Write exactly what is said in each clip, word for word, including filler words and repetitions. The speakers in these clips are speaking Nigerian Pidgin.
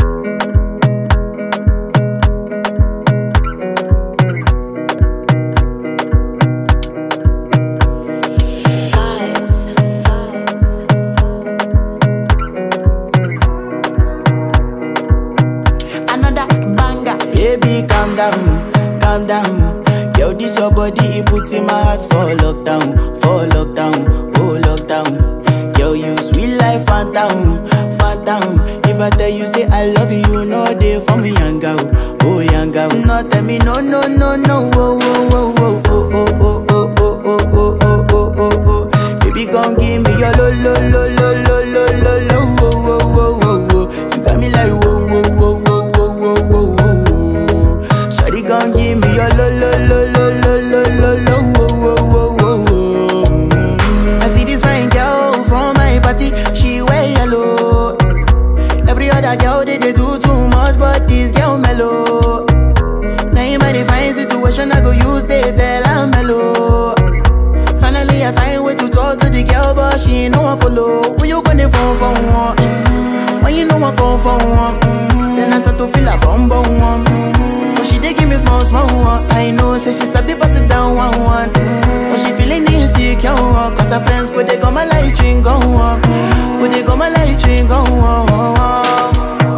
Baby, calm down, calm down. Yo, this your body, it puts in my heart for lockdown, for lockdown, oh lockdown. Yo, you sweet life, phantom, phantom. If I tell you say I love you, no day for me, young girl, oh young girl. No tell me no, no, no, no, oh, oh, oh, oh, oh, oh, oh, oh, oh, oh, oh, oh, oh, oh. Baby, gon' give me your lo, lo, lo, lo, lo, lo, lo, lo, oh, oh, oh, oh, oh. You got me like whoa, whoa, whoa, whoa, whoa, whoa, whoa. Gon' give me your lo lo lo lo lo lo lo lo wo wo wo wo wo. Mm. I see this fine girl from my party, she wear yellow. Every other girl they, they do too much, but this girl mellow. Now in my divine situation, I go use they tell I'm mellow. Finally I find way to talk to the girl, but she ain't no one follow. Who you gonna phone for one? Mm. When you know I come for one, mm. Then I start to feel a bum bum one. Mm. She dey give me small, small one. I know, say she sabi pass it down one, one. Mm. But she feeling insecure, one. Cause her friends go, they go my light ring, go on. Go, they go my light ring, go on.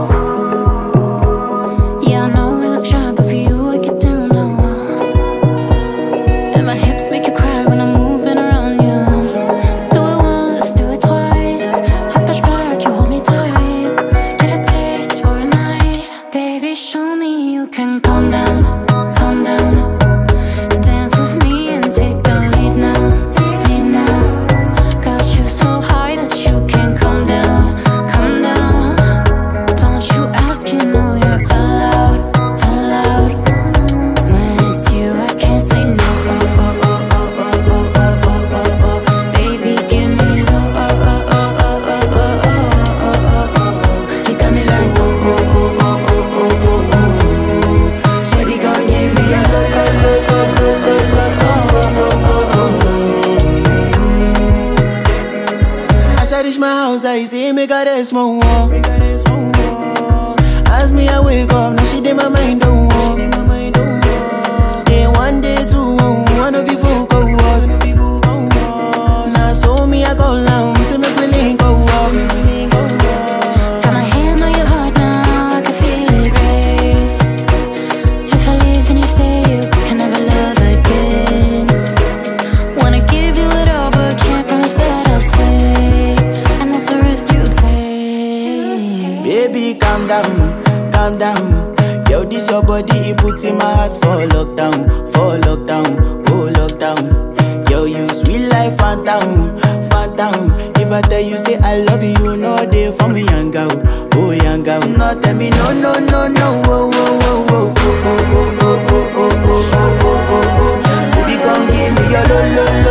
Yeah, I know we look shy, but for you, I get down low. And my hips make you cry when I'm moving around you. Do it once, do it twice. I push back, you hold me tight. Get a taste for a night. Baby, show me you can calm down, calm down. Dance with me and take the lead now, lead now. Got you so high that you can't calm down, calm down. Don't you ask, you know you're allowed, allowed. When it's you, I can't say no. Oh, oh, oh, oh, oh, oh, oh, oh, oh. Baby, give me low. Oh, oh, oh, oh, oh, oh, oh, oh, oh. You got me like oh, oh, oh, oh, oh, oh, oh, oh. As I reach my house, I see me got a small wall. As me I wake up, now she did my mind don't walk. Then one day two, one of you folk go was. Now so me I go down, see me feeling go walk. Got my hand on your heart now, I can feel it race. If I leave, then you say you can never love again. Wanna give you it all, but can't promise that I'll stay. And that's the risk you take. Baby, calm down, calm down. Yo, this your body, it puts in my heart for lockdown, for lockdown, oh lockdown. Yo, you sweet life, phantom, phantom. If I tell you say I love you, no day for me, young girl, oh young girl. No tell me no, no, no, no, oh, oh, oh, oh, oh, oh, oh, oh, oh, oh, oh, oh, oh, oh. Baby, gon' give me your lo, lo, lo.